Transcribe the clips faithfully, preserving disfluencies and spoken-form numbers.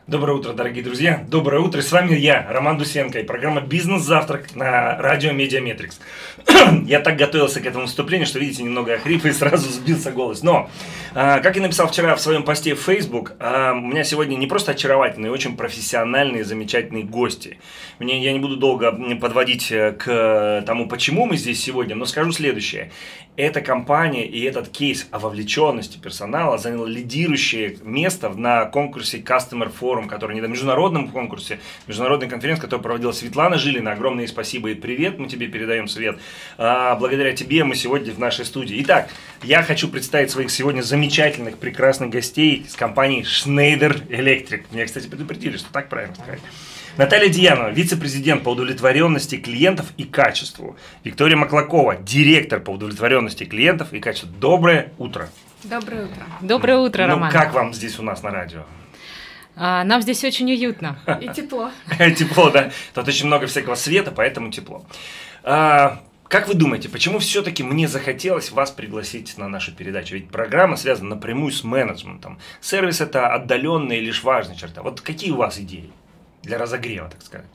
Доброе утро, дорогие друзья. Доброе утро. С вами я, Роман Дусенко, и программа «Бизнес-завтрак» на радио Медиаметрикс. Я так готовился к этому выступлению, что, видите, немного охрип и сразу сбился голос. Но, как я написал вчера в своем посте в Facebook, у меня сегодня не просто очаровательные, очень профессиональные, замечательные гости. Мне, я не буду долго подводить к тому, почему мы здесь сегодня, но скажу следующее. Эта компания и этот кейс о вовлеченности персонала занял лидирующее место на конкурсе Customer Forum, который не на международном конкурсе, международной конференции, которую проводила Светлана Жилина. Огромное спасибо и привет, мы тебе передаем, Свет. А, благодаря тебе мы сегодня в нашей студии. Итак, я хочу представить своих сегодня замечательных, прекрасных гостей с компании Schneider Electric. Меня, кстати, предупредили, что так правильно сказать. Наталья Диянова, вице-президент по удовлетворенности клиентов и качеству. Виктория Маклакова, директор по удовлетворенности клиентов и качеству. Доброе утро. Доброе утро. Доброе утро, ну, Роман. Как вам здесь у нас на радио? А, нам здесь очень уютно. И тепло. Тепло, да. Тут очень много всякого света, поэтому тепло. Как вы думаете, почему все-таки мне захотелось вас пригласить на нашу передачу? Ведь программа связана напрямую с менеджментом. Сервис – это отдаленная и лишь важная черта. Вот какие у вас идеи для разогрева, так сказать?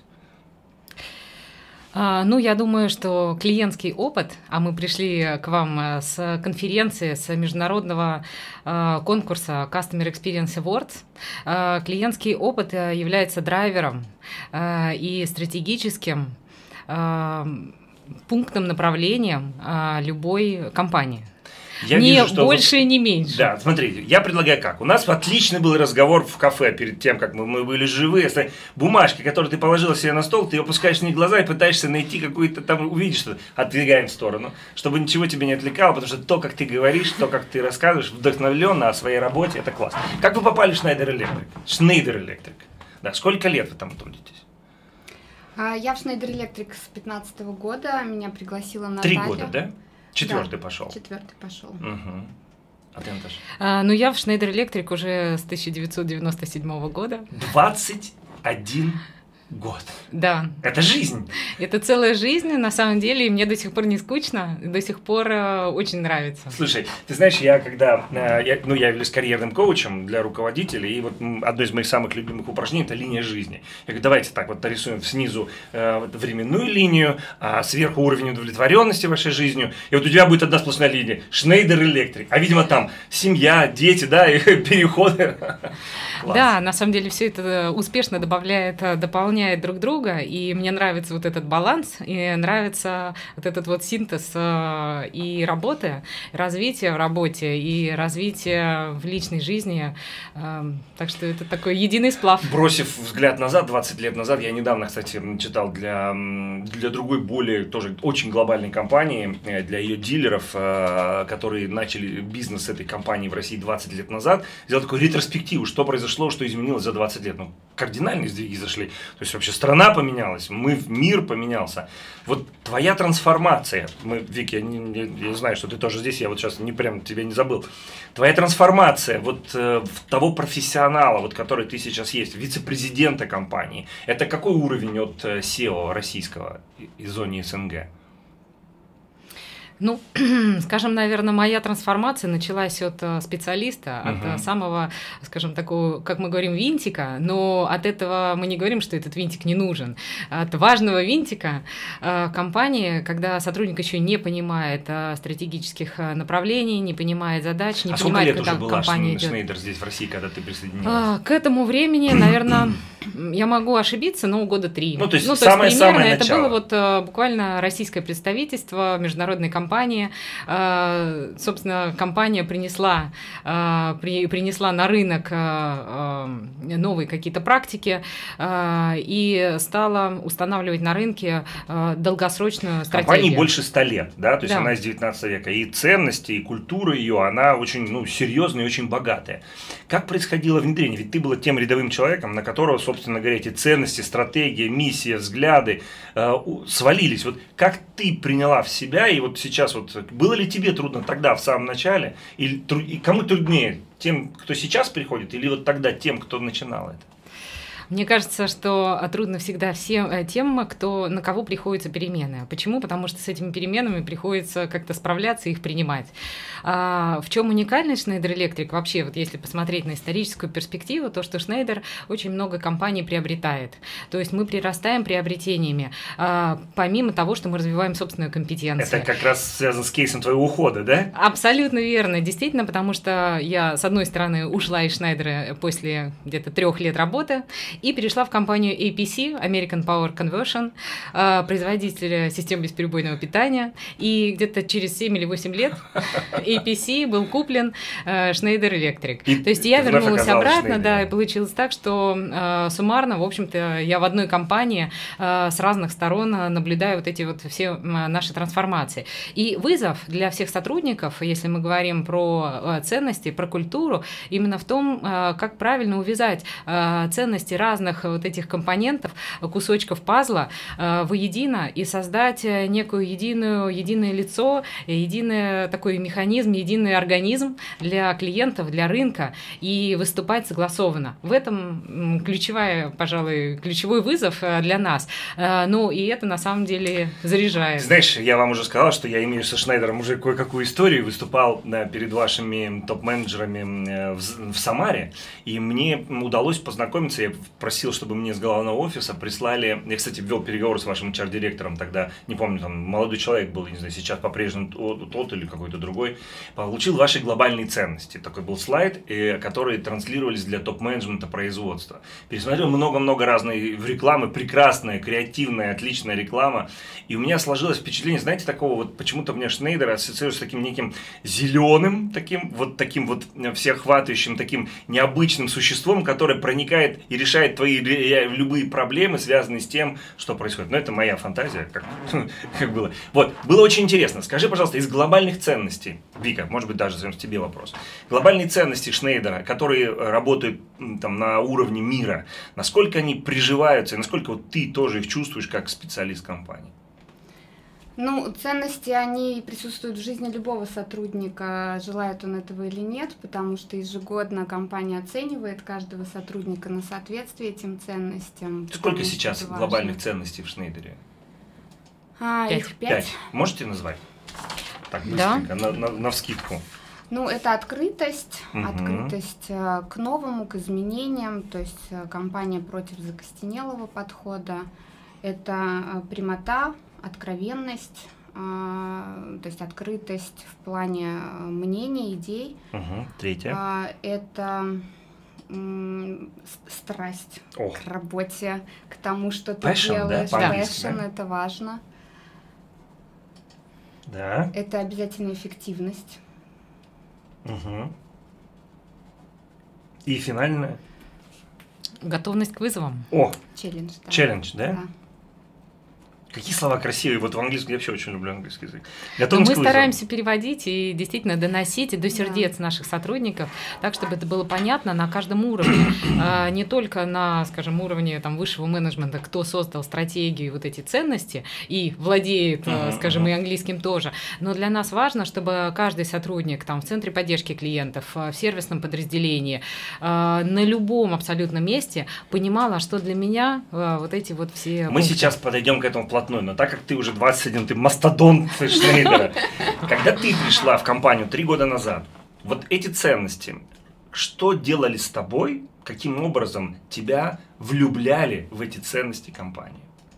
А, ну, я думаю, что клиентский опыт, а мы пришли к вам с конференции, с международного а, конкурса Customer Experience Awards, а, клиентский опыт является драйвером а, и стратегическим а, пунктом направлением а, любой компании. Я не вижу, что больше, вот, не меньше. Да, смотрите, я предлагаю как. У нас отличный был разговор в кафе перед тем, как мы, мы были живы. Бумажки, которые ты положила себе на стол, ты опускаешь на них глаза и пытаешься найти какую-то там, увидишь, что отдвигаем в сторону, чтобы ничего тебя не отвлекало, потому что то, как ты говоришь, то, как ты рассказываешь вдохновленно о своей работе, это классно. Как вы попали в Schneider Electric? Schneider Electric. Да, сколько лет вы там трудитесь? Я в Schneider Electric с пятнадцатого года, меня пригласила Наталья. Три года, да? Четвертый да, пошел. Четвертый пошел. Угу. А ты, Наташа? А, ну, я в Schneider Electric уже с тысяча девятьсот девяносто седьмого года. двадцать один год. Да. Это жизнь. Это целая жизнь, на самом деле, и мне до сих пор не скучно, до сих пор э, очень нравится. Слушай, ты знаешь, я когда, э, я, ну, я являюсь карьерным коучем для руководителей, и вот одно из моих самых любимых упражнений – это линия жизни. Я говорю, давайте так вот нарисуем снизу э, временную линию, а сверху уровень удовлетворенности вашей жизнью, и вот у тебя будет одна сплошная линия – Schneider Electric, а видимо там семья, дети, да, и переходы. Да, на самом деле все это успешно добавляет, дополняет друг друга, и мне нравится вот этот баланс, и нравится вот этот вот синтез э, и работы, развития в работе, и развития в личной жизни, э, так что это такой единый сплав. Бросив взгляд назад, двадцать лет назад, я недавно, кстати, читал для, для другой более, тоже очень глобальной компании, для ее дилеров, э, которые начали бизнес этой компании в России двадцать лет назад, сделал такую ретроспективу, что произошло, что изменилось за двадцать лет. Ну, кардинальные сдвиги зашли. То есть вообще страна поменялась, мы, мир поменялся. Вот твоя трансформация, мы, Вик, я, не, я знаю, что ты тоже здесь, я вот сейчас не прям тебя не забыл. Твоя трансформация вот э, в того профессионала, вот который ты сейчас есть, вице-президента компании, это какой уровень от э, сео российского из зоны СНГ? Ну, скажем, наверное, моя трансформация началась от специалиста, uh-huh. от самого, скажем, такого, как мы говорим, винтика, но от этого мы не говорим, что этот винтик не нужен. От важного винтика компании, когда сотрудник еще не понимает стратегических направлений, не понимает задач, не а понимает, когда когда компания идет. Schneider здесь, в России, когда ты присоединилась? К этому времени, наверное, я могу ошибиться, но года три. Ну, то есть, ну, то самое, есть примерно самое это начало. было вот буквально российское представительство международной компании. Компания, собственно, компания принесла, принесла на рынок новые какие-то практики и стала устанавливать на рынке долгосрочную стратегию. Компании больше ста лет, да, то есть да. она из девятнадцатого века, и ценности, и культура ее, она очень, ну, серьезная и очень богатая. Как происходило внедрение? Ведь ты была тем рядовым человеком, на которого, собственно говоря, эти ценности, стратегия, миссия, взгляды э, свалились. Вот как ты приняла в себя, и вот сейчас вот, было ли тебе трудно тогда, в самом начале, или и кому труднее, тем, кто сейчас приходит, или вот тогда тем, кто начинал это? Мне кажется, что трудно всегда всем тем, кто, на кого приходится перемены. Почему? Потому что с этими переменами приходится как-то справляться и их принимать. А в чем уникальность Schneider Electric? Вообще, вот если посмотреть на историческую перспективу, то, что Schneider очень много компаний приобретает. То есть мы прирастаем приобретениями, а, помимо того, что мы развиваем собственную компетенцию. Это как раз связано с кейсом твоего ухода, да? Абсолютно верно. Действительно, потому что я, с одной стороны, ушла из Schneider после где-то трех лет работы и перешла в компанию эй пи си, American Power Conversion, производитель систем бесперебойного питания. И где-то через семь или восемь лет эй пи си был куплен Schneider Electric. И То есть я вернулась обратно, да, и получилось так, что суммарно, в общем-то, я в одной компании с разных сторон наблюдаю вот эти вот все наши трансформации. И вызов для всех сотрудников, если мы говорим про ценности, про культуру, именно в том, как правильно увязать ценности разных вот этих компонентов, кусочков пазла воедино и создать некую единую, единое лицо, единый такой механизм, единый организм для клиентов, для рынка и выступать согласованно. В этом ключевая, пожалуй, ключевой вызов для нас. Ну и это на самом деле заряжает. Знаешь, я вам уже сказал, что я имею со Шнайдером уже кое-какую историю, выступал да, перед вашими топ-менеджерами в, в Самаре, и мне удалось познакомиться, я просил, чтобы мне с головного офиса прислали, я, кстати, ввел переговоры с вашим эйч ар-директором тогда, не помню, там молодой человек был, не знаю, сейчас по-прежнему тот или какой-то другой, получил ваши глобальные ценности. Такой был слайд, который транслировались для топ-менеджмента производства. Пересмотрел много-много разной рекламы, прекрасная, креативная, отличная реклама, и у меня сложилось впечатление, знаете, такого вот, почему-то мне Schneider ассоциируется с таким неким зеленым, таким вот таким вот всеохватывающим, таким необычным существом, которое проникает и решает твои любые проблемы, связанные с тем, что происходит. Но это моя фантазия, как, как было. Вот, было очень интересно. Скажи, пожалуйста, из глобальных ценностей, Вика, может быть, даже задам тебе вопрос. Глобальные ценности Schneider, которые работают там на уровне мира, насколько они приживаются, и насколько вот ты тоже их чувствуешь как специалист компании? Ну, ценности, они присутствуют в жизни любого сотрудника, желает он этого или нет, потому что ежегодно компания оценивает каждого сотрудника на соответствие этим ценностям. Сколько сейчас глобальных ценностей в Шнейдере? А, пять. их пять. Пять. Можете назвать? Так, быстренько, да. на, на, навскидку. Ну, это открытость, угу. открытость к новому, к изменениям, то есть компания против закостенелого подхода, это прямота, откровенность, то есть открытость в плане мнений, идей. Угу. Третье. Это страсть О. к работе, к тому, что ты Passion, делаешь. Да? Passion, да? это важно. Да. Это обязательно эффективность. Угу. И финальное? Готовность к вызовам. О, челлендж, да. Челлендж, да? Да. Какие слова красивые. Вот в английском я вообще очень люблю английский язык. Мы стараемся переводить и действительно доносить до сердец да. наших сотрудников, так, чтобы это было понятно на каждом уровне. А, не только на, скажем, уровне там, высшего менеджмента, кто создал стратегию, вот эти ценности, и владеет, uh-huh, скажем, uh-huh. и английским тоже. Но для нас важно, чтобы каждый сотрудник там, в центре поддержки клиентов, в сервисном подразделении, на любом абсолютно месте понимал, а что для меня вот эти вот все... Мы пункты. Сейчас подойдем к этому плотно. Но так как ты уже двадцать один, ты мастодонт Шнейдера. Когда ты пришла в компанию три года назад, вот эти ценности, что делали с тобой, каким образом тебя влюбляли в эти ценности компании?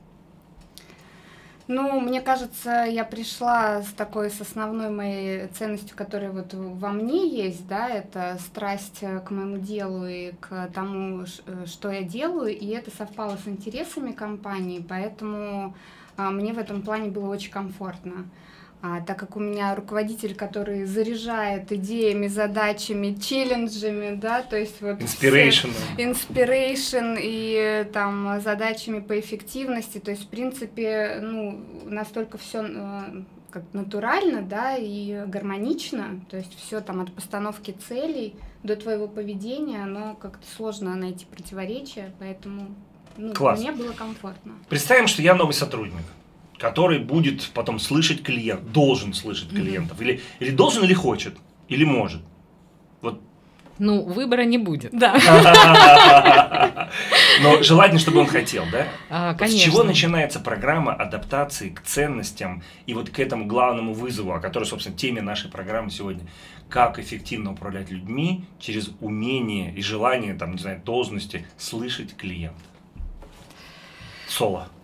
Ну, мне кажется, я пришла с такой, с основной моей ценностью, которая вот во мне есть, да, это страсть к моему делу и к тому, что я делаю, и это совпало с интересами компании, поэтому а, мне в этом плане было очень комфортно. А, так как у меня руководитель, который заряжает идеями, задачами, челленджами, да, то есть вот inspiration, inspiration и там задачами по эффективности, то есть в принципе, ну, настолько все э, как натурально, да, и гармонично, то есть все там от постановки целей до твоего поведения, оно как-то сложно найти противоречия, поэтому ну, мне было комфортно. Представим, что я новый сотрудник, который будет потом слышать клиент, должен слышать клиентов, mm-hmm. или, или должен, или хочет, или может. Вот Ну, выбора не будет. Да. Но желательно, чтобы он хотел, да? А, Вот конечно. с чего начинается программа адаптации к ценностям и вот к этому главному вызову, о котором, собственно, теме нашей программы сегодня? Как эффективно управлять людьми через умение и желание, там, не знаю, должности слышать клиента? Соло.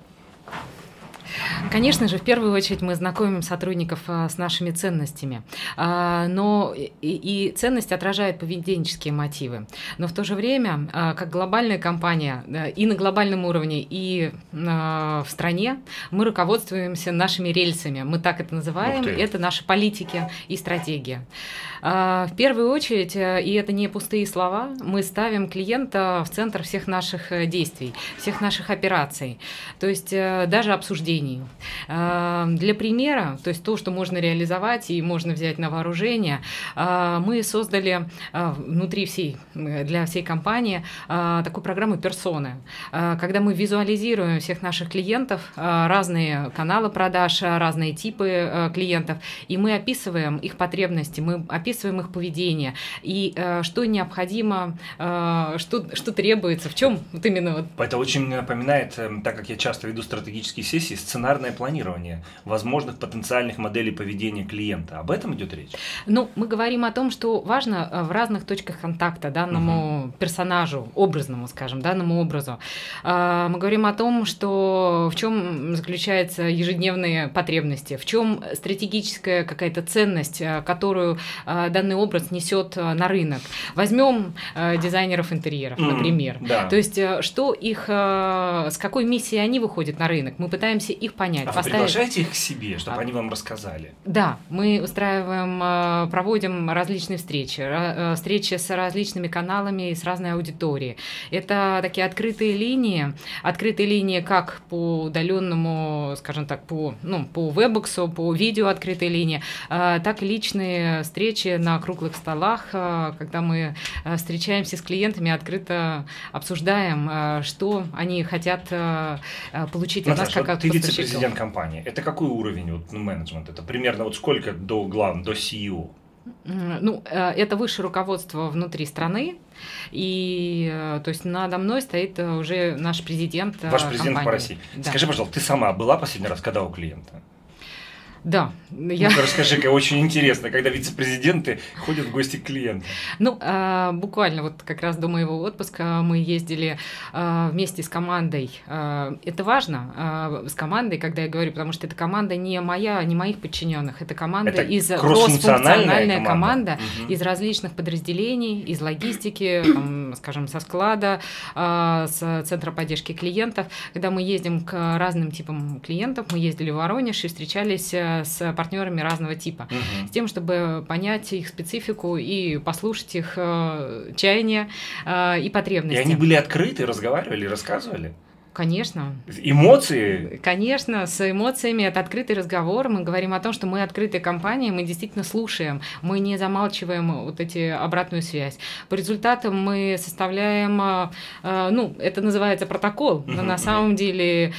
Конечно же, в первую очередь мы знакомим сотрудников а, с нашими ценностями, а, но и, и ценность отражает поведенческие мотивы. Но в то же время, а, как глобальная компания, да, и на глобальном уровне, и а, в стране, мы руководствуемся нашими рельсами. Мы так это называем, это наши политики и стратегия. А, в первую очередь, и это не пустые слова, мы ставим клиента в центр всех наших действий, всех наших операций, то есть даже обсуждений. Для примера, то есть то, что можно реализовать и можно взять на вооружение, мы создали внутри всей, для всей компании такую программу «Персоны», когда мы визуализируем всех наших клиентов, разные каналы продаж, разные типы клиентов, и мы описываем их потребности, мы описываем их поведение, и что необходимо, что, что требуется, в чем вот именно... Вот. Это очень напоминает, так как я часто веду стратегические сессии, сценарное планирование возможных потенциальных моделей поведения клиента. Об этом идет речь? Ну, мы говорим о том, что важно в разных точках контакта данному угу. персонажу, образному, скажем, данному образу. Мы говорим о том, что в чем заключаются ежедневные потребности, в чем стратегическая какая-то ценность, которую данный образ несет на рынок. Возьмем дизайнеров интерьеров, mm, например. Да. То есть, что их, с какой миссией они выходят на рынок, мы пытаемся их понять. А поставить... вы приглашаете их к себе, чтобы а... они вам рассказали? Да, мы устраиваем, проводим различные встречи, встречи с различными каналами и с разной аудиторией. Это такие открытые линии, открытые линии как по удаленному, скажем так, по, ну, по вебоксу, по видео открытые линии, так и личные встречи на круглых столах, когда мы встречаемся с клиентами, открыто обсуждаем, что они хотят получить от нас как от ты вице-президент компании. Это какой уровень вот, ну, менеджмента? Это примерно вот сколько до главного, до си и о? Ну, это высшее руководство внутри страны, и то есть надо мной стоит уже наш президент. Ваш президент компании. По России. Да. Скажи, пожалуйста, ты сама была последний раз когда у клиента? Да. Я... Ну, расскажи-ка, очень интересно, когда вице-президенты ходят в гости к клиентам. Ну, а, буквально вот как раз до моего отпуска мы ездили а, вместе с командой. А, это важно, а, с командой, когда я говорю, потому что это команда не моя, не моих подчиненных, это команда это из кроссфункциональная команда, команда угу. из различных подразделений, из логистики, там, скажем, со склада, а, с центра поддержки клиентов. Когда мы ездим к разным типам клиентов, мы ездили в Воронеж и встречались с партнерами разного типа, uh-huh. с тем, чтобы понять их специфику и послушать их э, чаяния э, и потребности. И они были открыты, разговаривали, рассказывали? Конечно. Эмоции? Конечно, с эмоциями. Это открытый разговор. Мы говорим о том, что мы открытая компания, мы действительно слушаем, мы не замалчиваем вот эти обратную связь. По результатам мы составляем, ну, это называется протокол, но на самом деле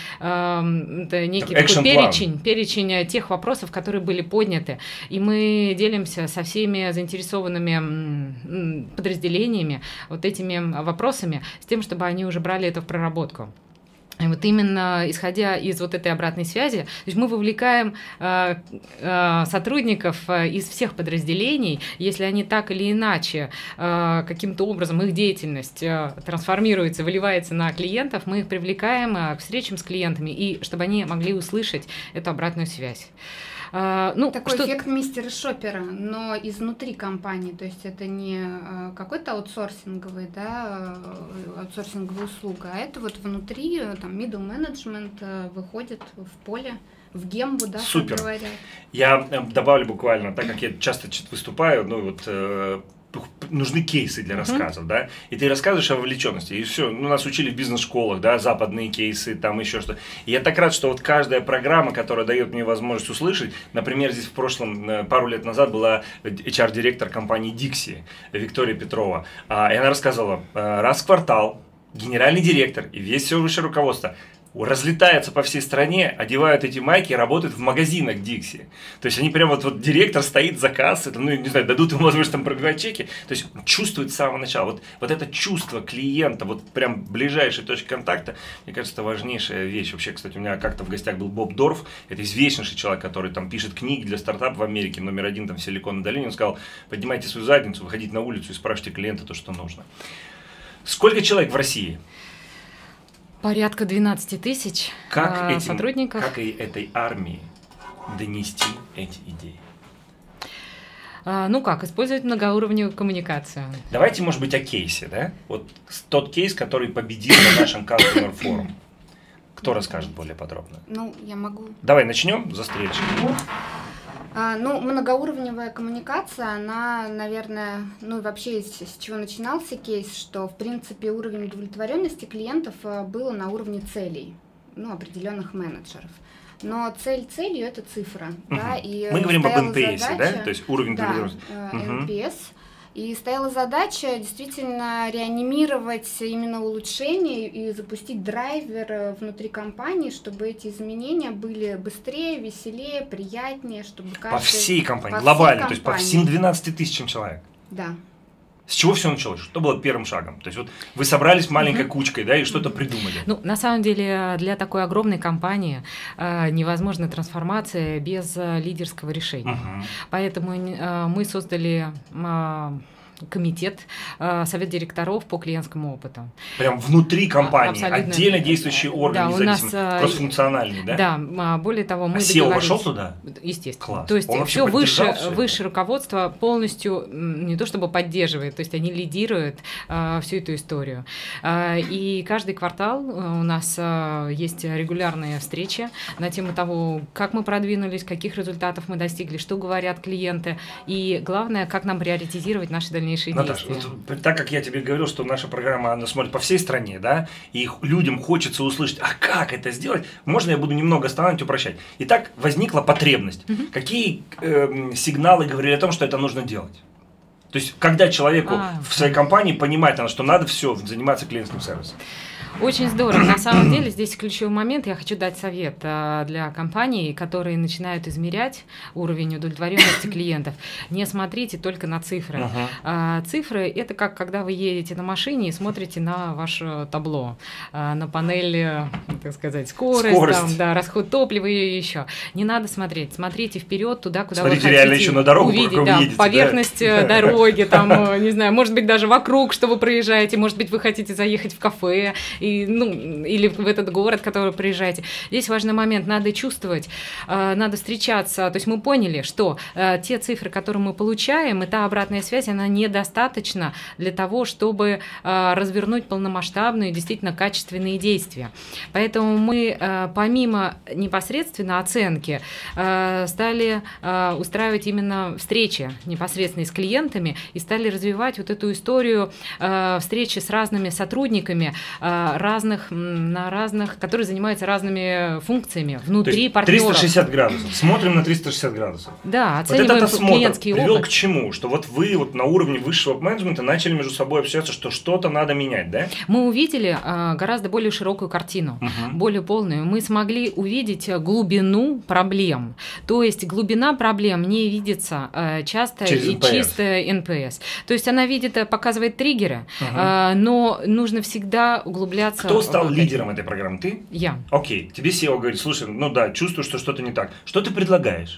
это некий такой перечень, перечень тех вопросов, которые были подняты. И мы делимся со всеми заинтересованными подразделениями вот этими вопросами, с тем, чтобы они уже брали это в проработку. И вот именно исходя из вот этой обратной связи, то есть мы вовлекаем э, э, сотрудников из всех подразделений, если они так или иначе э, каким-то образом их деятельность э, трансформируется, выливается на клиентов, мы их привлекаем э, к встречам с клиентами, и чтобы они могли услышать эту обратную связь. Uh, ну, такой что... эффект мистера Шоппера, но изнутри компании, то есть это не uh, какой-то аутсорсинговый, да, аутсорсинговая услуга, а это вот внутри, там, middle management uh, выходит в поле, в гембу, да, Супер. Как говорят. Я добавлю буквально, так как я часто выступаю, ну вот э, нужны кейсы для рассказов, uh-huh. да, и ты рассказываешь о вовлеченности, и все, ну, нас учили в бизнес-школах, да, западные кейсы, там еще что-то. И я так рад, что вот каждая программа, которая дает мне возможность услышать, например, здесь в прошлом, пару лет назад была эйч ар-директор компании Dixie, Виктория Петрова, и она рассказывала, раз в квартал генеральный директор и весь все высшее руководство разлетаются по всей стране, одевают эти майки и работают в магазинах Dixie. То есть они прям вот, вот директор стоит за кассой, там, ну, не знаю, дадут ему возможность там пробивать чеки. То есть чувствует с самого начала. Вот, вот это чувство клиента, вот прям ближайшей точки контакта, мне кажется, это важнейшая вещь. Вообще, кстати, у меня как-то в гостях был Боб Дорф, это известнейший человек, который там пишет книги для стартапов в Америке, номер один там в Силиконовой долине. Он сказал, поднимайте свою задницу, выходите на улицу и спрашивайте клиента то, что нужно. Сколько человек в России? Порядка двенадцати тысяч как э, этим, сотрудников. Как и этой армии донести эти идеи? А, ну как, использовать многоуровневую коммуникацию. Давайте, может быть, о кейсе, да? Вот тот кейс, который победил на нашем Customer Forum. Кто расскажет более подробно? Ну, я могу. Давай начнем за встречу. А, ну, многоуровневая коммуникация, она, наверное, ну и вообще с, с чего начинался кейс, что, в принципе, уровень удовлетворенности клиентов был на уровне целей, ну, определенных менеджеров. Но цель целью – это цифра. Угу. Да, и мы говорим об эн пи эс, задача, да? То есть уровень да, удовлетворенности. эн пи эс. И стояла задача действительно реанимировать именно улучшения и запустить драйвер внутри компании, чтобы эти изменения были быстрее, веселее, приятнее, чтобы каждый... По всей компании, по глобально, всей то есть по компании. всем двенадцати тысячам человек. Да. С чего все началось? Что было первым шагом? То есть вот вы собрались маленькой кучкой, да, и что-то придумали. Ну, на самом деле, для такой огромной компании э, невозможна трансформация без э, лидерского решения. Угу. Поэтому э, мы создали э, комитет, э, совет директоров по клиентскому опыту. Прям внутри компании, Абсолютно. отдельно действующий орган, Да, у независимый, нас, кроссфункциональный, да? Да, более того, мы а сео договорились... вошел туда? Естественно. Класс. То есть Он все выше, поддержал всё это? выше руководство полностью не то чтобы поддерживает, то есть они лидируют э, всю эту историю. Э, и каждый квартал у нас э, есть регулярные встречи на тему того, как мы продвинулись, каких результатов мы достигли, что говорят клиенты, и главное, как нам приоритизировать наши дальнейшие Наташа, действия. вот, так как я тебе говорил, что наша программа, она смотрит по всей стране, да, и людям хочется услышать, а как это сделать, можно я буду немного останавливать и упрощать. Итак, возникла потребность. Угу. Какие э, сигналы говорили о том, что это нужно делать? То есть, когда человеку а, в своей компании понимает, что надо все заниматься клиентским сервисом. Очень здорово. На самом деле здесь ключевой момент. Я хочу дать совет а, для компаний, которые начинают измерять уровень удовлетворенности клиентов. Не смотрите только на цифры. Uh-huh. а, цифры – это как когда вы едете на машине и смотрите на ваше табло, а, на панели, так сказать, скорость, скорость. Там, да, расход топлива и еще. Не надо смотреть. Смотрите вперед туда, куда смотрите вы хотите реально еще на дорогу, увидеть, да, едете, поверхность да? дороги, там, не знаю, может быть, даже вокруг, что вы проезжаете, может быть, вы хотите заехать в кафе, и, ну, или в этот город, в который приезжаете. Здесь важный момент, надо чувствовать, э, надо встречаться. То есть мы поняли, что э, те цифры, которые мы получаем, и та обратная связь, она недостаточна для того, чтобы э, развернуть полномасштабные, действительно качественные действия. Поэтому мы, э, помимо непосредственно оценки, э, стали э, устраивать именно встречи непосредственно с клиентами и стали развивать вот эту историю э, встречи с разными сотрудниками, э, разных на разных, которые занимаются разными функциями внутри партнеров. триста шестьдесят градусов. Смотрим на триста шестьдесят градусов. Да, оцениваем вот этот клиентский осмотр привел опыт. к чему? Что вот вы вот на уровне высшего менеджмента начали между собой общаться, что что-то надо менять, да? Мы увидели а, гораздо более широкую картину, угу. более полную. Мы смогли увидеть глубину проблем. То есть глубина проблем не видится а, часто через и эн пи эс. Чисто эн пи эс. То есть она видит, показывает триггеры, угу. а, но нужно всегда углубляться. Кто стал лидером этой программы? Ты? Я. Окей. Тебе сео говорит, слушай, ну да, чувствую, что что-то не так. Что ты предлагаешь?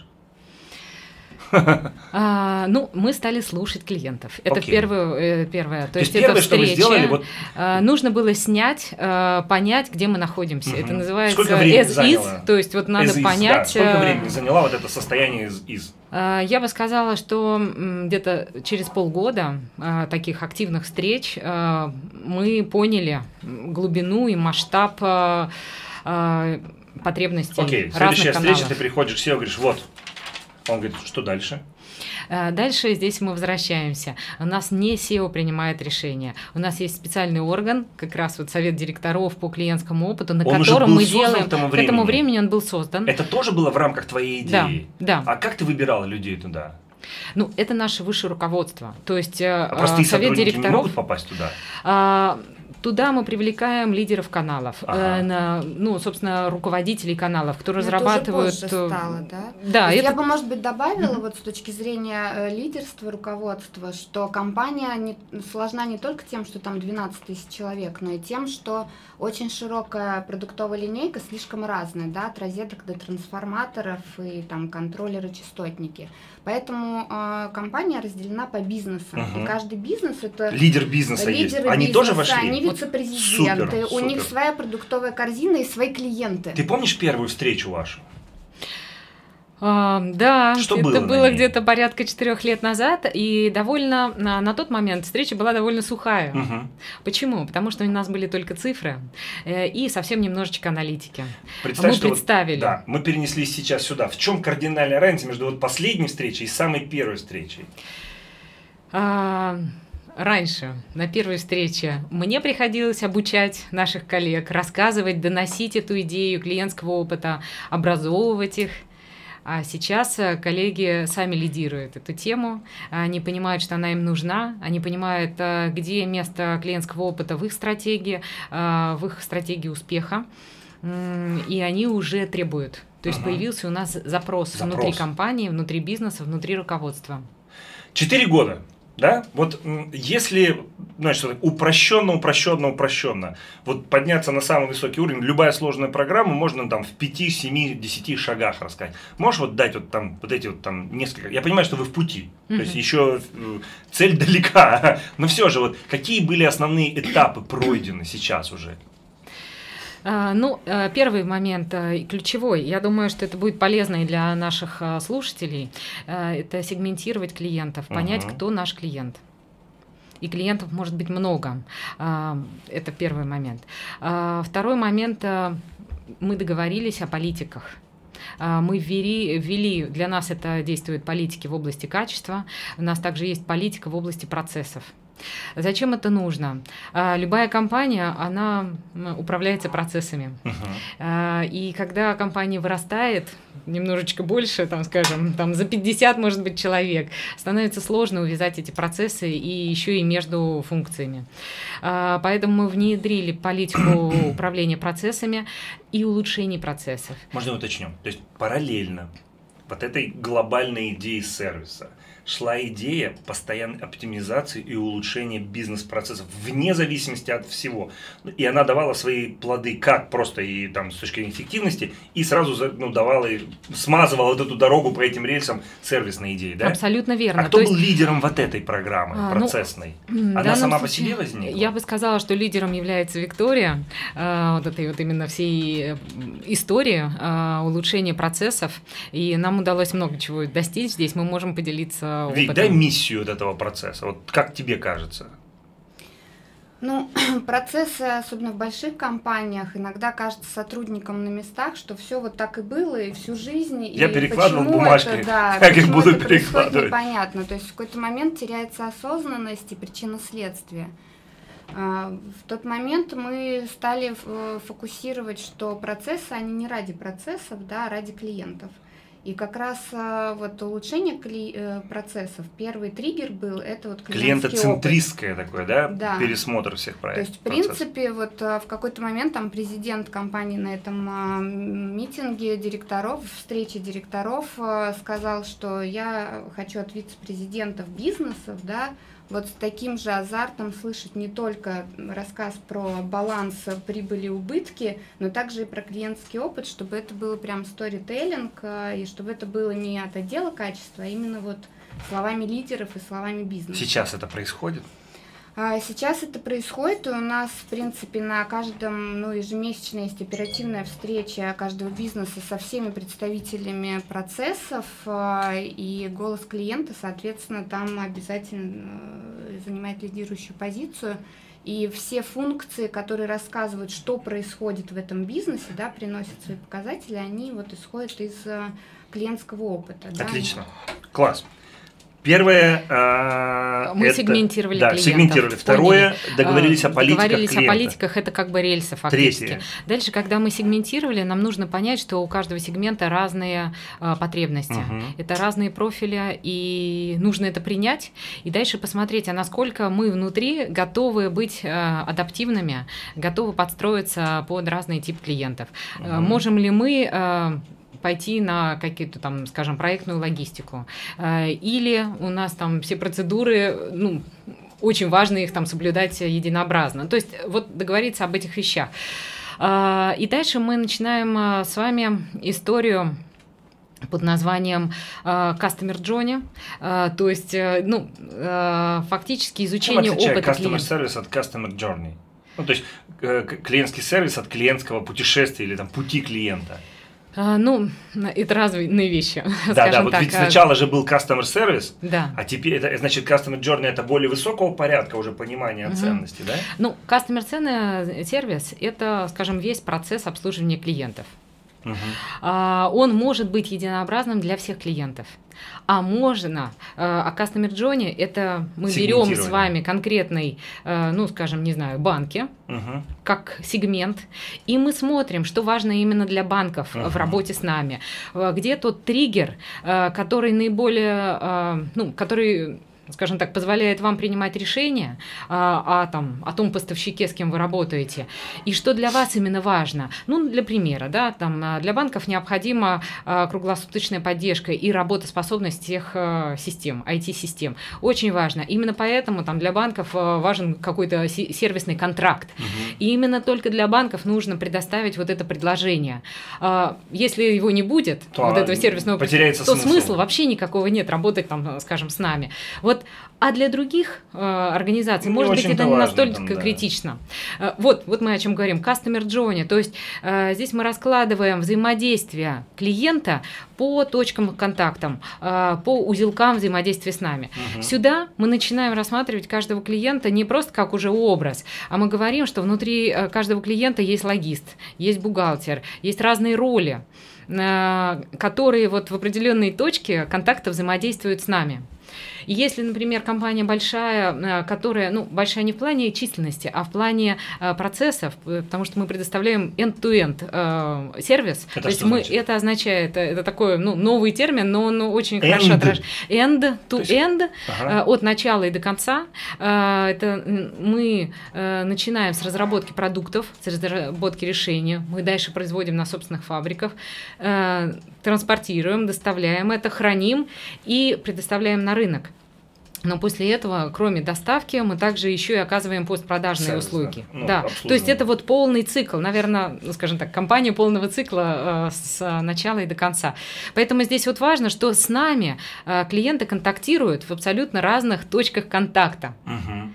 А, ну, мы стали слушать клиентов. Это okay. первое, э, первое. То, То есть, есть первое, это что вы сделали, вот... а, нужно было снять, а, понять, где мы находимся. Угу. Это называется Сколько времени as заняло? is, то есть вот надо as понять. Is, да. Сколько времени заняло вот это состояние as is? А, я бы сказала, что м, где-то через полгода а, таких активных встреч а, мы поняли глубину и масштаб а, а, потребностей Окей, разных следующая каналов. встреча, ты приходишь к сео, говоришь, вот. Он говорит, что дальше? Дальше здесь мы возвращаемся. У нас не сео принимает решение. У нас есть специальный орган, как раз вот совет директоров по клиентскому опыту, на он котором уже был мы создан делаем. К этому, к этому времени он был создан. Это тоже было в рамках твоей идеи? Да, да. А как ты выбирала людей туда? Ну, это наше высшее руководство. То есть а простые совет сотрудники директоров не могут попасть туда? А, Туда мы привлекаем лидеров каналов, Ага. э, на, ну, собственно, руководителей каналов, которые Но разрабатывают... Это уже позже стало, да? Да, То есть это... я бы, может быть, добавила вот с точки зрения э, лидерства, руководства, что компания не, сложна не только тем, что там двенадцать тысяч человек, но и тем, что очень широкая продуктовая линейка, слишком разная, да, от розеток до трансформаторов и там контроллеры, частотники. Поэтому э, компания разделена по бизнесам, Угу. и каждый бизнес это Лидер бизнеса есть. лидеры Они бизнеса, тоже вошли? они Вот вице-президенты, супер, у них супер. своя продуктовая корзина и свои клиенты. Ты помнишь первую встречу вашу? А, да, Что это было на было ней? где-то порядка четырех лет назад, и довольно на, на тот момент встреча была довольно сухая. Угу. Почему? Потому что у нас были только цифры э, и совсем немножечко аналитики. Представь, Мы что вот- представили. да, мы перенеслись сейчас сюда. В чем кардинальная разница между вот последней встречей и самой первой встречей? А, Раньше, на первой встрече, мне приходилось обучать наших коллег, рассказывать, доносить эту идею клиентского опыта, образовывать их. А сейчас э, коллеги сами лидируют эту тему, они понимают, что она им нужна, они понимают, э, где место клиентского опыта в их стратегии, э, в их стратегии успеха, М, и они уже требуют. То есть Ага. появился у нас запрос, Запрос. внутри компании, внутри бизнеса, внутри руководства. Четыре года, да? Вот м, если, значит, упрощенно, упрощенно, упрощенно, вот подняться на самый высокий уровень, любая сложная программа можно там в пяти, семи, десяти шагах рассказать. Можешь вот дать вот там вот эти вот там несколько, я понимаю, что вы в пути, то есть Мгм. еще э, цель далека, но все же вот какие были основные этапы пройдены сейчас уже? А, Ну, э, первый момент э, и ключевой, я думаю, что это будет полезно и для наших э, слушателей, э, это сегментировать клиентов, понять, Мгм. кто наш клиент. И клиентов может быть много. А, Это первый момент. А, Второй момент, э, мы договорились о политиках. А, Мы ввели, ввели, для нас это действуют политики в области качества, у нас также есть политика в области процессов. Зачем это нужно? А, Любая компания, она м, управляется процессами. Мгм. А, И когда компания вырастает немножечко больше, там, скажем, там за пятьдесят, может быть, человек, становится сложно увязать эти процессы и еще и между функциями. А, Поэтому мы внедрили политику управления процессами и улучшения процессов. Можно уточню. То есть параллельно вот этой глобальной идеи сервиса шла идея постоянной оптимизации и улучшения бизнес-процессов вне зависимости от всего. И она давала свои плоды как просто и там с точки зрения эффективности, и сразу за- ну, давала, и смазывала вот эту дорогу по этим рельсам сервисной идеи, да? Абсолютно верно. А кто То был есть, лидером вот этой программы А, ну, процессной? м, в Она данном сама по случае себе возникла? Я бы сказала, что лидером является Виктория, э, вот этой вот именно всей э, истории э, улучшения процессов, и нам удалось много чего достичь здесь, мы можем поделиться Вик, опытом. дай миссию вот этого процесса. Вот как тебе кажется? Ну, процессы, особенно в больших компаниях, иногда кажется сотрудникам на местах, что все вот так и было, и всю жизнь. Я и перекладывал почему бумажки, это, да, как их почему буду это происходит, перекладывать. непонятно. То есть в какой-то момент теряется осознанность и причинно-следствие. А, В тот момент мы стали э, фокусировать, что процессы, они не ради процессов, да, а ради клиентов. И как раз а, вот улучшение кли- э, процессов, первый триггер был, это вот клиентский опыт. Клиентоцентристское такое, да? Да. Пересмотр всех То проектов. есть, в принципе, вот а, в какой-то момент там президент компании на этом а, м, митинге директоров, встрече директоров а, сказал, что я хочу от вице-президентов бизнесов, да, вот с таким же азартом слышать не только рассказ про баланс прибыли и убытки, но также и про клиентский опыт, чтобы это было прям сторителлинг, а, и чтобы это было не от отдела качества, а именно вот словами лидеров и словами бизнеса. Сейчас это происходит? А Сейчас это происходит, и у нас, в принципе, на каждом, ну, ежемесячно есть оперативная встреча каждого бизнеса со всеми представителями процессов, а, и голос клиента, соответственно, там обязательно э, занимает лидирующую позицию. И все функции, которые рассказывают, что происходит в этом бизнесе, да, приносят свои показатели, они вот исходят из э, клиентского опыта. Да. Отлично. Класс. Первое, э, мы это, сегментировали да, клиентов. сегментировали. Второе, поняли. договорились о политиках Договорились клиента. о политиках, это как бы рельсы фактически. Третье. Дальше, когда мы сегментировали, нам нужно понять, что у каждого сегмента разные э, потребности. Угу. Это разные профили, и нужно это принять. И дальше посмотреть, а насколько мы внутри готовы быть э, адаптивными, готовы подстроиться под разный тип клиентов. Угу. Э, можем ли мы... Э, пойти на какие-то там, скажем, проектную логистику. Или у нас там все процедуры, ну, очень важно их там соблюдать единообразно. То есть вот договориться об этих вещах. И дальше мы начинаем с вами историю под названием Customer Journey, то есть, ну, фактически изучение опыта клиента. Чем отличает Customer Service от Customer Journey? Ну, то есть клиентский сервис от клиентского путешествия или там пути клиента. А, ну, это разные вещи. Да, да, вот так. ведь сначала же был customer service, да. а теперь, это, значит, customer journey это более высокого порядка уже понимания угу. ценности, да? Ну, customer сервис это, скажем, весь процесс обслуживания клиентов. Угу. А, он может быть единообразным для всех клиентов. А можно, а Customer Journey это мы берем с вами конкретный, ну, скажем, не знаю, банки, угу. как сегмент, и мы смотрим, что важно именно для банков угу. в работе с нами. Где тот триггер, который наиболее, ну, который... скажем так, позволяет вам принимать решения а, о, там, о том поставщике, с кем вы работаете, и что для вас именно важно. Ну, для примера, да, там, для банков необходима а, круглосуточная поддержка и работоспособность всех а, систем, ай ти-систем. Очень важно. Именно поэтому там, для банков а, важен какой-то сервисный контракт. Угу. И именно только для банков нужно предоставить вот это предложение. А, если его не будет, то вот этого сервисного потеряется то смысл. смысла вообще никакого нет работать, там, скажем, с нами. Вот. А для других э, организаций, не может быть, это не важно, настолько там, да. критично. Э, вот, вот мы о чем говорим. Customer Journey. То есть э, здесь мы раскладываем взаимодействие клиента по точкам контактам, э, по узелкам взаимодействия с нами. Угу. Сюда мы начинаем рассматривать каждого клиента не просто как уже образ, а мы говорим, что внутри каждого клиента есть логист, есть бухгалтер, есть разные роли, э, которые вот в определенной точке контакта взаимодействуют с нами. И если, например, компания большая, которая, ну, большая не в плане численности, а в плане э, процессов, потому что мы предоставляем end-to-end э, сервис, это то есть мы, это означает, это такой, ну, новый термин, но он очень end. хорошо отражает. End-to-end, есть... ага. э, от начала и до конца. Э, это мы э, начинаем с разработки продуктов, с разработки решений, мы дальше производим на собственных фабриках, э, транспортируем, доставляем это, храним и предоставляем на рынок. Но после этого, кроме доставки, мы также еще и оказываем постпродажные Сервис, услуги. Да. Ну, да. То есть это вот полный цикл, наверное, ну, скажем так, компания полного цикла э, с начала и до конца. Поэтому здесь вот важно, что с нами э, клиенты контактируют в абсолютно разных точках контакта. Угу.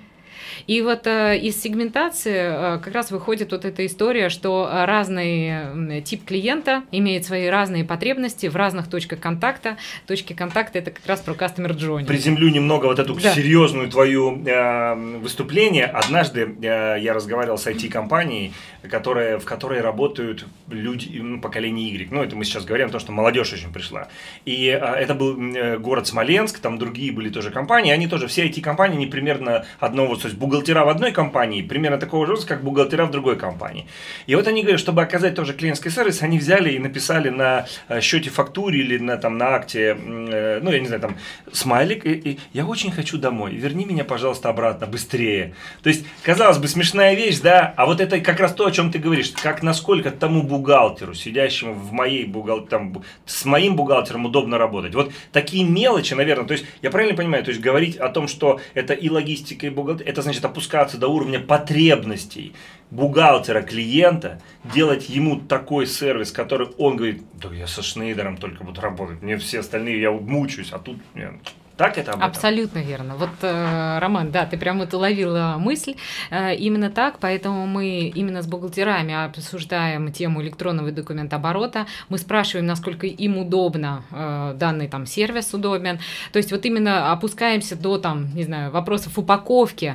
И вот э, из сегментации э, как раз выходит вот эта история, что разный э, тип клиента имеет свои разные потребности в разных точках контакта. Точки контакта – это как раз про Customer Journey. Приземлю немного вот эту да. серьезную твою э, выступление. Однажды э, я разговаривал с ай ти-компанией, которая, в которой работают люди ну, поколения Y. Ну, это мы сейчас говорим о том, что молодежь очень пришла. И э, это был э, город Смоленск, там другие были тоже компании. Они тоже, все ай ти-компании, они примерно одного, то есть бухгалтера в одной компании, примерно такого же, как бухгалтера в другой компании. И вот они говорят, чтобы оказать тоже клиентский сервис, они взяли и написали на счете фактуре или на, там, на акте, ну, я не знаю, там, смайлик, и, и я очень хочу домой, верни меня, пожалуйста, обратно, быстрее. То есть, казалось бы, смешная вещь, да, а вот это как раз то, о чем ты говоришь, как насколько тому бухгалтеру, сидящему в моей бухгалтер, там, с моим бухгалтером удобно работать. Вот такие мелочи, наверное, то есть, я правильно понимаю, то есть, говорить о том, что это и логистика, и бухгалтерия, это значит опускаться до уровня потребностей бухгалтера, клиента, делать ему такой сервис, который он говорит, да я со Шнейдером только буду работать, мне все остальные, я мучаюсь, а тут... Так это об этом? Абсолютно верно. Вот, э, Роман, да, ты прям вот уловила мысль. Э, именно так, поэтому мы именно с бухгалтерами обсуждаем тему электронного документооборота. Мы спрашиваем, насколько им удобно э, данный там сервис удобен. То есть вот именно опускаемся до там, не знаю, вопросов упаковки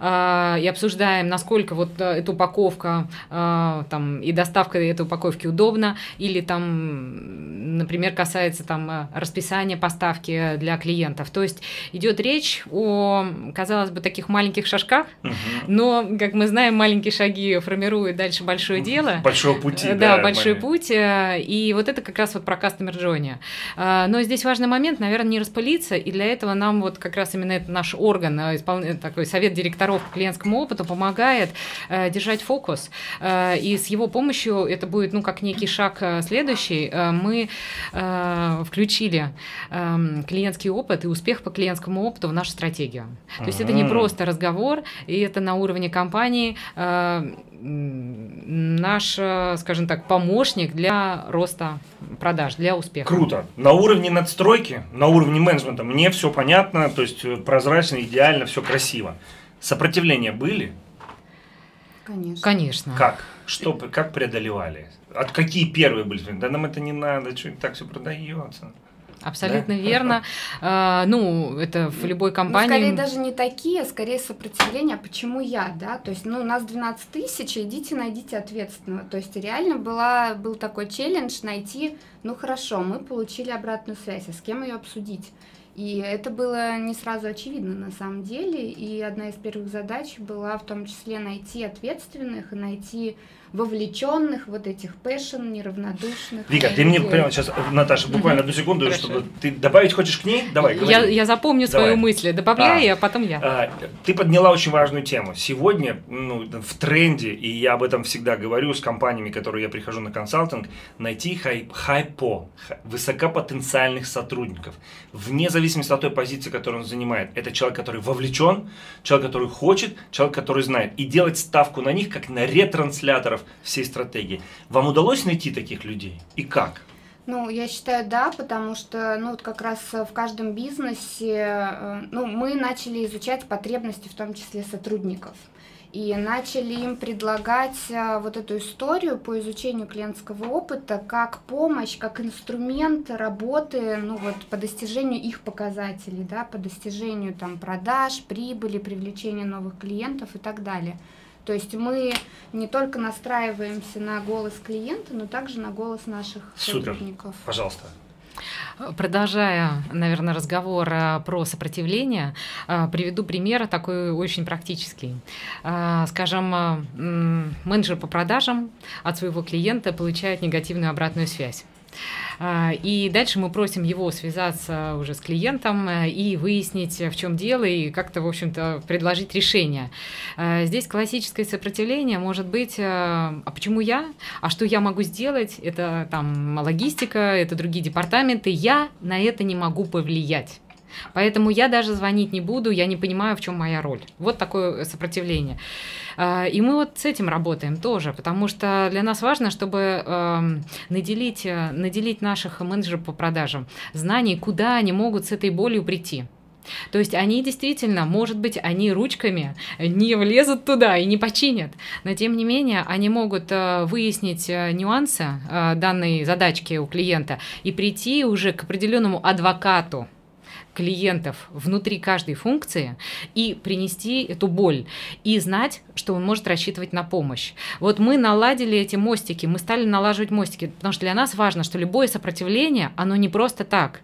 э, и обсуждаем, насколько вот эта упаковка э, там и доставка этой упаковки удобна, или там например, касается там расписания поставки для клиентов. То есть идет речь о, казалось бы, таких маленьких шажках, угу. но, как мы знаем, маленькие шаги формируют дальше большое дело. Большого пути. Да, да большой момент. путь. И вот это как раз вот про Customer Journey. Но здесь важный момент, наверное, не распылиться, и для этого нам вот как раз именно это наш орган, такой совет директоров по клиентскому опыту помогает держать фокус. И с его помощью это будет, ну, как некий шаг следующий. Мы включили клиентский опыт и успех по клиентскому опыту в нашу стратегию. То есть это не просто разговор, и это на уровне компании наш, скажем так, помощник для роста продаж, для успеха. Круто. На уровне надстройки, на уровне менеджмента мне все понятно, то есть прозрачно, идеально, все красиво. Сопротивления были? Конечно. Конечно. Как? Что, как преодолевали? От какие первые были? Да нам это не надо, что так все продается. Абсолютно да? верно. А, ну, это в любой компании. Ну, скорее даже не такие, а скорее сопротивление. Почему я, да? То есть, ну, у нас двенадцать тысяч, идите найдите ответственного. То есть, реально была, был такой челлендж найти, ну, хорошо, мы получили обратную связь, а с кем ее обсудить? И это было не сразу очевидно на самом деле. И одна из первых задач была в том числе найти ответственных и найти вовлеченных, вот этих пэшн, неравнодушных. Вика, ты мне прямо сейчас, Наташа, буквально одну секунду, Хорошо. чтобы ты добавить хочешь к ней? Давай, говори. Я, я запомню Давай. свою мысль, добавляй, а, а потом я. А, ты подняла очень важную тему. Сегодня ну, в тренде, и я об этом всегда говорю с компаниями, которые я прихожу на консалтинг, найти хай, хайпо, высокопотенциальных сотрудников. Вне зависимости от той позиции, которую он занимает. Это человек, который вовлечен, человек, который хочет, человек, который знает. И делать ставку на них, как на ретрансляторов всей стратегии. Вам удалось найти таких людей? И как? Ну, я считаю, да, потому что, ну, вот как раз в каждом бизнесе, ну, мы начали изучать потребности, в том числе сотрудников. И начали им предлагать вот эту историю по изучению клиентского опыта как помощь, как инструмент работы, ну, вот, по достижению их показателей, да, по достижению там продаж, прибыли, привлечения новых клиентов и так далее. То есть мы не только настраиваемся на голос клиента, но также на голос наших Супер. сотрудников. Пожалуйста. Продолжая, наверное, разговор про сопротивление, приведу пример такой очень практический. Скажем, менеджер по продажам от своего клиента получает негативную обратную связь. И дальше мы просим его связаться уже с клиентом и выяснить, в чем дело, и как-то, в общем-то, предложить решение. Здесь классическое сопротивление может быть: а почему я? А что я могу сделать? Это там логистика, это другие департаменты. Я на это не могу повлиять. Поэтому я даже звонить не буду, я не понимаю, в чем моя роль. Вот такое сопротивление. И мы вот с этим работаем тоже, потому что для нас важно, чтобы наделить, наделить наших менеджеров по продажам знаний, куда они могут с этой болью прийти. То есть они действительно, может быть, они ручками не влезут туда и не починят, но тем не менее они могут выяснить нюансы данной задачки у клиента и прийти уже к определенному адвокату клиентов внутри каждой функции и принести эту боль, и знать, что он может рассчитывать на помощь. Вот мы наладили эти мостики, мы стали налаживать мостики, потому что для нас важно, что любое сопротивление, оно не просто так.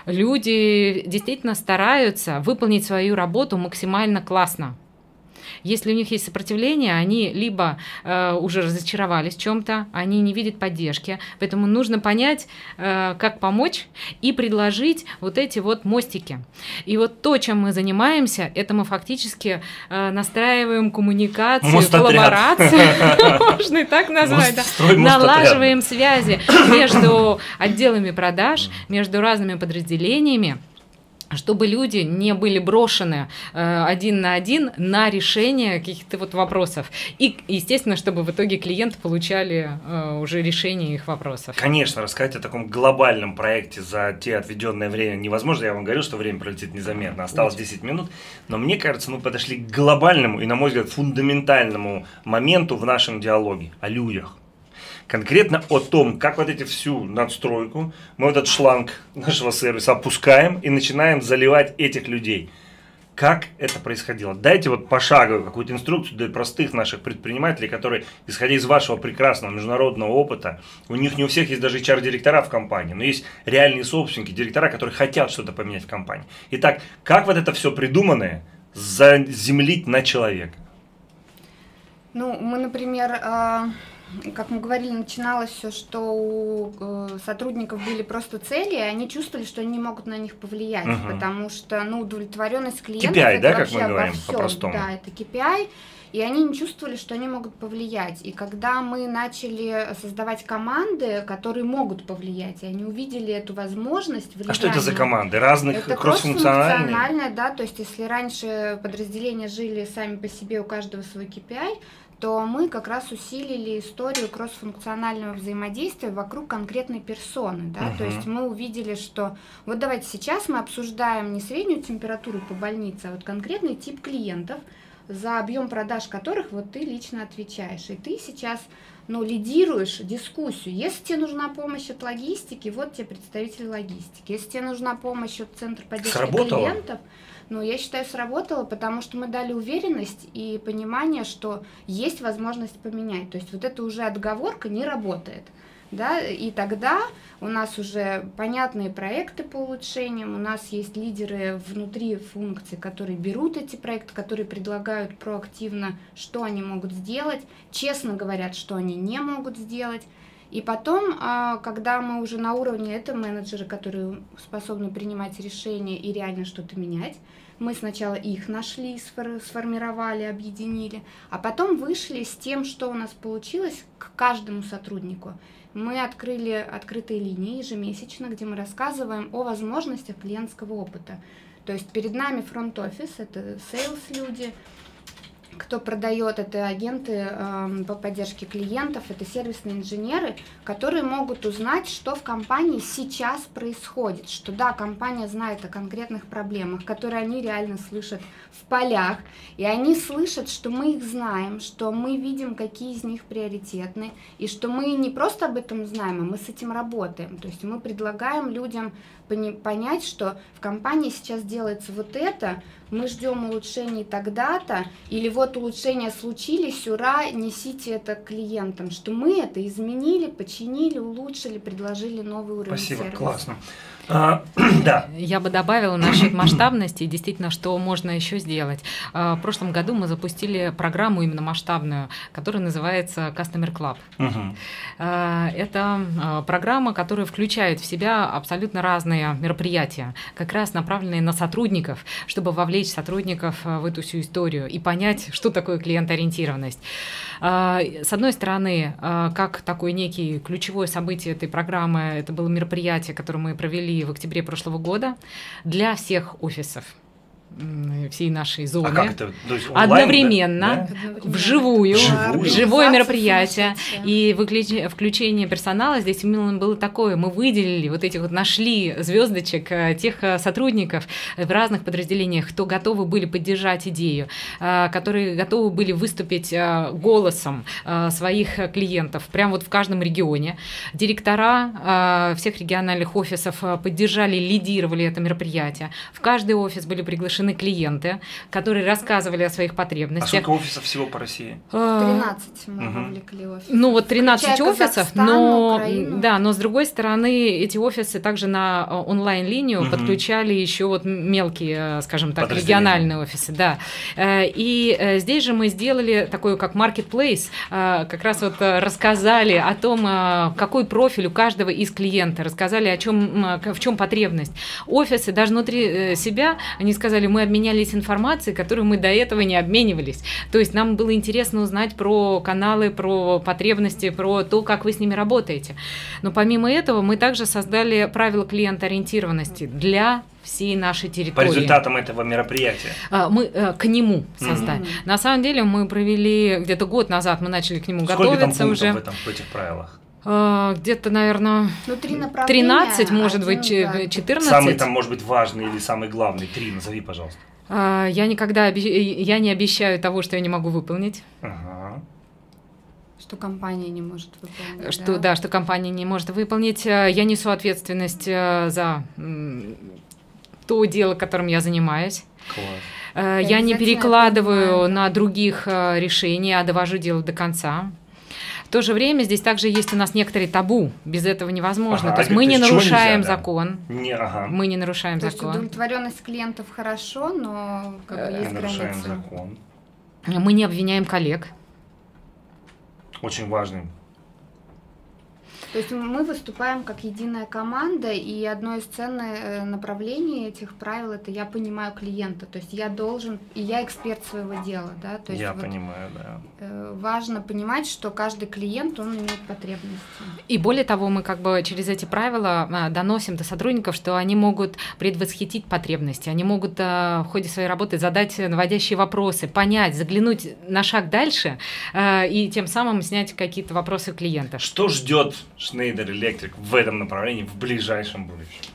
Люди действительно стараются выполнить свою работу максимально классно. Если у них есть сопротивление, они либо э, уже разочаровались в чем-то, они не видят поддержки, поэтому нужно понять, э, как помочь и предложить вот эти вот мостики. И вот то, чем мы занимаемся, это мы фактически э, настраиваем коммуникацию, Мостотряд. коллаборацию, можно и так назвать, налаживаем связи между отделами продаж, между разными подразделениями, чтобы люди не были брошены э, один на один на решение каких-то вот вопросов. И, естественно, чтобы в итоге клиенты получали э, уже решение их вопросов. Конечно, рассказать о таком глобальном проекте за те отведенное время невозможно. Я вам говорю, что время пролетит незаметно. Осталось десять минут. Но мне кажется, мы подошли к глобальному и, на мой взгляд, фундаментальному моменту в нашем диалоге о людях. Конкретно о том, как вот эти всю надстройку, мы вот этот шланг нашего сервиса опускаем и начинаем заливать этих людей. Как это происходило? Дайте вот пошаговую какую-то инструкцию для простых наших предпринимателей, которые, исходя из вашего прекрасного международного опыта, у них не у всех есть даже эйч ар-директора в компании, но есть реальные собственники, директора, которые хотят что-то поменять в компании. Итак, как вот это все придуманное заземлить на человека? Ну, мы, например, э, как мы говорили, начиналось все, что у э, сотрудников были просто цели, и они чувствовали, что они не могут на них повлиять, угу. потому что, ну, удовлетворенность клиентов кей пи ай, это да, вообще как мы говорим обо всем. по-простому. Да, это кей пи ай, и они не чувствовали, что они могут повлиять. И когда мы начали создавать команды, которые могут повлиять, и они увидели эту возможность влияния. А что это за команды? Разных, это кроссфункциональные? кроссфункциональные, да, то есть если раньше подразделения жили сами по себе, у каждого свой кей пи ай, то мы как раз усилили историю кроссфункционального взаимодействия вокруг конкретной персоны, да, uh-huh. то есть мы увидели, что вот давайте сейчас мы обсуждаем не среднюю температуру по больнице, а вот конкретный тип клиентов, за объем продаж которых вот ты лично отвечаешь, и ты сейчас, ну, лидируешь дискуссию. Если тебе нужна помощь от логистики, вот тебе представитель логистики. Если тебе нужна помощь от центра поддержки Сработало? клиентов, ну, я считаю, сработало, потому что мы дали уверенность и понимание, что есть возможность поменять. То есть вот эта уже отговорка не работает. Да? И тогда у нас уже понятные проекты по улучшениям, у нас есть лидеры внутри функций, которые берут эти проекты, которые предлагают проактивно, что они могут сделать, честно говорят, что они не могут сделать. И потом, когда мы уже на уровне, это менеджеры, которые способны принимать решения и реально что-то менять, мы сначала их нашли, сформировали, объединили, а потом вышли с тем, что у нас получилось, к каждому сотруднику. Мы открыли открытые линии ежемесячно, где мы рассказываем о возможностях клиентского опыта. То есть перед нами фронт-офис, это сейлс-люди, кто продает, это агенты э, по поддержке клиентов, это сервисные инженеры, которые могут узнать, что в компании сейчас происходит, что да, компания знает о конкретных проблемах, которые они реально слышат в полях, и они слышат, что мы их знаем, что мы видим, какие из них приоритетны, и что мы не просто об этом знаем, а мы с этим работаем. То есть мы предлагаем людям понять, что в компании сейчас делается вот это, мы ждем улучшений тогда-то, или вот улучшения случились, ура, несите это клиентам, что мы это изменили, починили, улучшили, предложили новый уровень Спасибо, сервиса. классно. А, да. Я бы добавила насчет масштабности, действительно, что можно еще сделать. В прошлом году мы запустили программу именно масштабную, которая называется Customer Club. Угу. Это программа, которая включает в себя абсолютно разные мероприятия, как раз направленные на сотрудников, чтобы вовлечь сотрудников в эту всю историю и понять, что такое клиентоориентированность. С одной стороны, как такое некий ключевое событие этой программы, это было мероприятие, которое мы провели в октябре прошлого года для всех офисов всей нашей зоны. А как это? То есть онлайн, одновременно, да? вживую, Вживую? живое мероприятие. И включение персонала здесь именно было такое. Мы выделили вот этих вот, нашли звездочек тех сотрудников в разных подразделениях, кто готовы были поддержать идею, которые готовы были выступить голосом своих клиентов прямо вот в каждом регионе. Директора всех региональных офисов поддержали, лидировали это мероприятие. В каждый офис были приглашены клиенты, которые рассказывали о своих потребностях. А сколько офисов всего по России? тринадцать мы угу. вовлекли офисов. Ну вот тринадцать Включая офисов, Казахстан, но, Украину. да, но с другой стороны эти офисы также на онлайн-линию угу. подключали еще вот мелкие, скажем так, региональные офисы. Да. И здесь же мы сделали такой как marketplace, как раз вот рассказали о том, какой профиль у каждого из клиента, рассказали о чем, в чем потребность. Офисы даже внутри себя, они сказали, мы обменялись информацией, которую мы до этого не обменивались. То есть нам было интересно узнать про каналы, про потребности, про то, как вы с ними работаете. Но помимо этого мы также создали правила клиентоориентированности для всей нашей территории. По результатам этого мероприятия? Мы к нему создали. Mm-hmm. На самом деле мы провели где-то год назад, мы начали к нему Сколько готовиться там уже. В, этом, в этих правилах? Где-то, наверное, ну, тринадцать, может быть, четырнадцать. Самый там, может быть, важный или самый главный? Три, назови, пожалуйста. Я никогда я не обещаю того, что я не могу выполнить. Ага. Что компания не может выполнить. Что, да? да, что компания не может выполнить. Я несу ответственность за то дело, которым я занимаюсь. Класс. Я не перекладываю на других решения, а довожу дело до конца. В то же время здесь также есть у нас некоторые табу, без этого невозможно. Ага, то есть мы не нарушаем нельзя, закон. Да? Не, ага. Мы не нарушаем то закон. Есть удовлетворенность клиентов хорошо, но как бы есть нарушаем границы. закон. Мы не обвиняем коллег. Очень важный. То есть мы выступаем как единая команда, и одно из ценных направлений этих правил – это я понимаю клиента, то есть я должен, и я эксперт своего дела, да. То есть я вот понимаю, да. Важно понимать, что каждый клиент, он имеет потребности. И более того, мы как бы через эти правила доносим до сотрудников, что они могут предвосхитить потребности, они могут в ходе своей работы задать наводящие вопросы, понять, заглянуть на шаг дальше и тем самым снять какие-то вопросы клиента. Что ждет Schneider Electric в этом направлении в ближайшем будущем?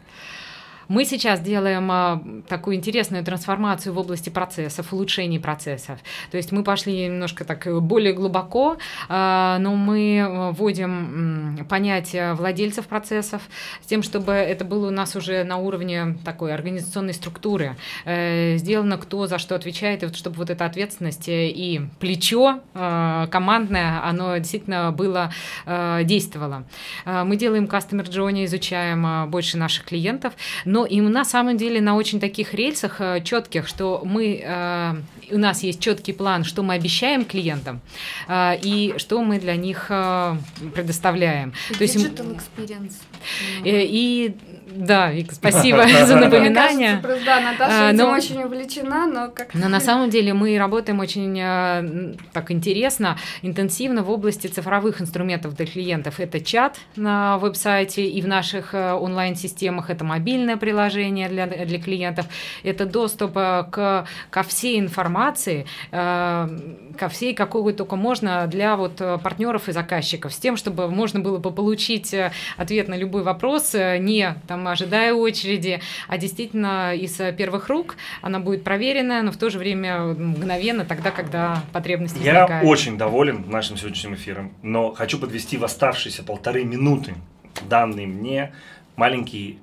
Мы сейчас делаем а, такую интересную трансформацию в области процессов, улучшений процессов. То есть мы пошли немножко так более глубоко, а, но мы вводим м, понятие владельцев процессов с тем, чтобы это было у нас уже на уровне такой организационной структуры. Э, сделано, кто за что отвечает, и вот, чтобы вот эта ответственность и плечо э, командное, оно действительно было, э, действовало. Э, мы делаем Customer Journey, изучаем э, больше наших клиентов, но и на самом деле на очень таких рельсах э, четких, что мы, э, у нас есть четкий план, что мы обещаем клиентам э, и что мы для них э, предоставляем. То есть, digital experience. И, и да, Вика, спасибо за напоминание. Мне кажется, да, Наташа а, этим но, очень увлечена, но как... Но на самом деле мы работаем очень э, так интересно, интенсивно в области цифровых инструментов для клиентов. Это чат на веб-сайте и в наших э, онлайн-системах, это мобильное приложение для, для клиентов, это доступ э, к, ко всей информации, э, ко всей, какой только можно для вот, партнеров и заказчиков, с тем, чтобы можно было бы получить ответ на любой вопрос, не там, ожидая очереди, а действительно из первых рук она будет проверена, но в то же время мгновенно, тогда, когда потребность возникает. Я очень доволен нашим сегодняшним эфиром, но хочу подвести в оставшиеся полторы минуты, данные мне, маленький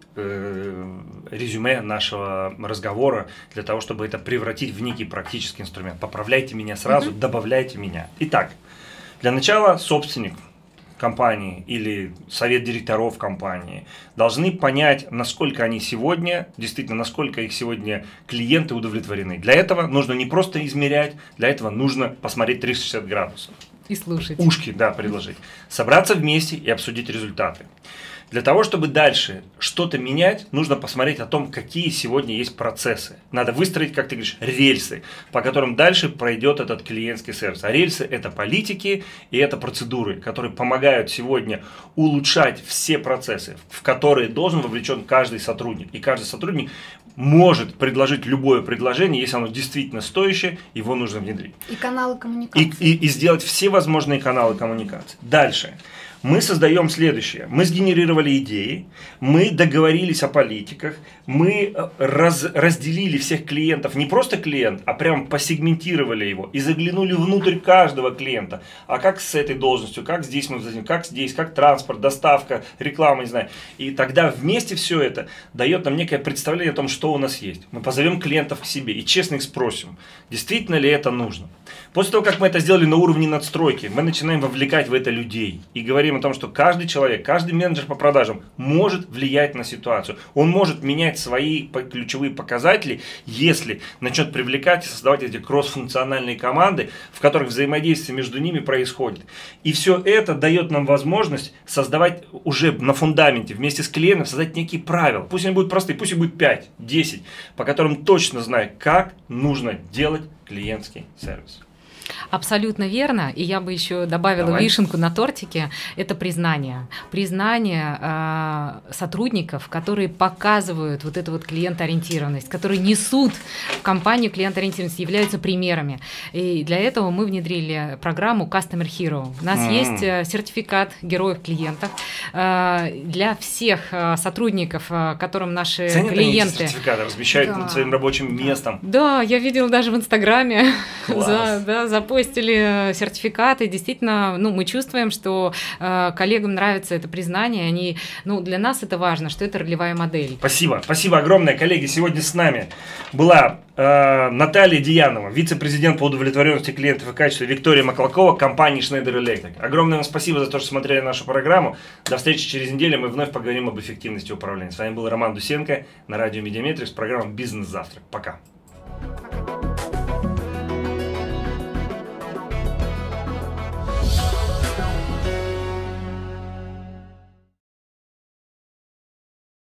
э, резюме нашего разговора для того, чтобы это превратить в некий практический инструмент. Поправляйте меня сразу, mm-hmm. добавляйте меня. Итак, для начала собственник компании или совет директоров компании должны понять, насколько они сегодня, действительно, насколько их сегодня клиенты удовлетворены. Для этого нужно не просто измерять, для этого нужно посмотреть триста шестьдесят градусов. И слушать. Ушки, да, предложить. Собраться вместе и обсудить результаты. Для того, чтобы дальше что-то менять, нужно посмотреть о том, какие сегодня есть процессы. Надо выстроить, как ты говоришь, рельсы, по которым дальше пройдет этот клиентский сервис. А рельсы – это политики и это процедуры, которые помогают сегодня улучшать все процессы, в которые должен вовлечен каждый сотрудник. И каждый сотрудник может предложить любое предложение, если оно действительно стоящее, его нужно внедрить. И каналы коммуникации. И, и, и сделать все возможные каналы коммуникации. Дальше. Мы создаем следующее. Мы сгенерировали идеи, мы договорились о политиках, мы раз, разделили всех клиентов, не просто клиент, а прям посегментировали его и заглянули внутрь каждого клиента. А как с этой должностью, как здесь мы взаимодействуем, как здесь, как транспорт, доставка, реклама, не знаю. И тогда вместе все это дает нам некое представление о том, что у нас есть. Мы позовем клиентов к себе и честно их спросим, действительно ли это нужно. После того, как мы это сделали на уровне надстройки, мы начинаем вовлекать в это людей и говорим о том, что каждый человек, каждый менеджер по продажам может влиять на ситуацию. Он может менять свои ключевые показатели, если начнет привлекать и создавать эти кроссфункциональные команды, в которых взаимодействие между ними происходит. И все это дает нам возможность создавать уже на фундаменте вместе с клиентом, создать некие правила. Пусть они будут простые, пусть их будет пять, десять, по которым точно знаю, как нужно делать клиентский сервис. Абсолютно верно. И я бы еще добавила Давай. вишенку на тортике. Это признание. Признание э, сотрудников, которые показывают вот эту вот клиентоориентированность, которые несут в компанию клиентоориентированность, являются примерами. И для этого мы внедрили программу Customer Hero. У нас mm-hmm. есть сертификат героев клиентов э, для всех э, сотрудников, э, которым наши Ценят клиенты... Они сертификаты размещают да. над своим рабочим местом. Да, я видела даже в Инстаграме за, да, за запостили сертификаты. Действительно, ну, мы чувствуем, что э, коллегам нравится это признание. Они, ну, для нас это важно, что это ролевая модель. Спасибо. Спасибо огромное, коллеги. Сегодня с нами была э, Наталья Деянова, вице-президент по удовлетворенности клиентов и качеству, Виктория Маклакова, компании Schneider Electric. Огромное вам спасибо за то, что смотрели нашу программу. До встречи через неделю. Мы вновь поговорим об эффективности управления. С вами был Роман Дусенко на радио Медиаметрикс, программа «Бизнес-завтрак». Пока.